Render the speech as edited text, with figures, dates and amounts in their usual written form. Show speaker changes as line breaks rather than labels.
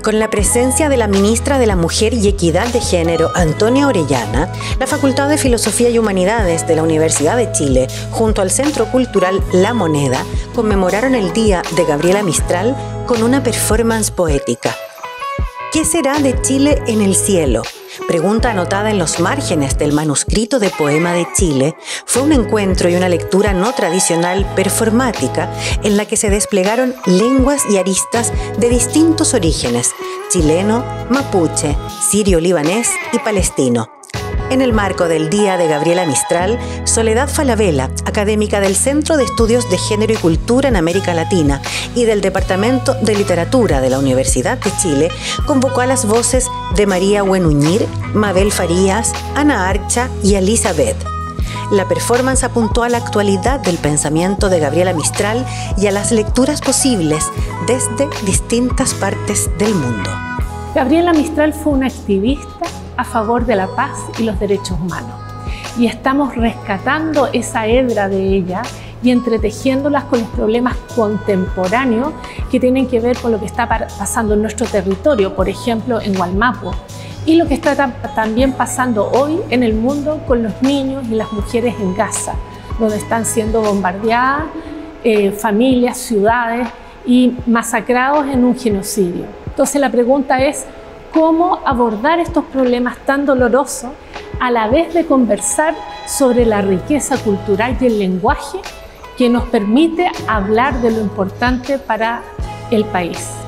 Con la presencia de la ministra de la Mujer y Equidad de Género, Antonia Orellana, la Facultad de Filosofía y Humanidades de la Universidad de Chile, junto al Centro Cultural La Moneda, conmemoraron el Día de Gabriela Mistral con una performance poética. ¿Qué será de Chile en el cielo? Pregunta anotada en los márgenes del manuscrito de poema de Chile, fue un encuentro y una lectura no tradicional performática en la que se desplegaron lenguas y aristas de distintos orígenes: chileno, mapuche, sirio-libanés y palestino. En el marco del Día de Gabriela Mistral, Soledad Falabella, académica del Centro de Estudios de Género y Cultura en América Latina y del Departamento de Literatura de la Universidad de Chile, convocó a las voces de María Huenuñir, Mabel Farías, Ana Archa y Elizabeth. La performance apuntó a la actualidad del pensamiento de Gabriela Mistral y a las lecturas posibles desde distintas partes del mundo.
Gabriela Mistral fue una activista a favor de la paz y los derechos humanos. Y estamos rescatando esa hebra de ella y entretejiéndolas con los problemas contemporáneos que tienen que ver con lo que está pasando en nuestro territorio, por ejemplo, en Wallmapu, y lo que está también pasando hoy en el mundo con los niños y las mujeres en Gaza, donde están siendo bombardeadas familias, ciudades y masacrados en un genocidio. Entonces la pregunta es: ¿cómo abordar estos problemas tan dolorosos a la vez de conversar sobre la riqueza cultural y el lenguaje que nos permite hablar de lo importante para el país?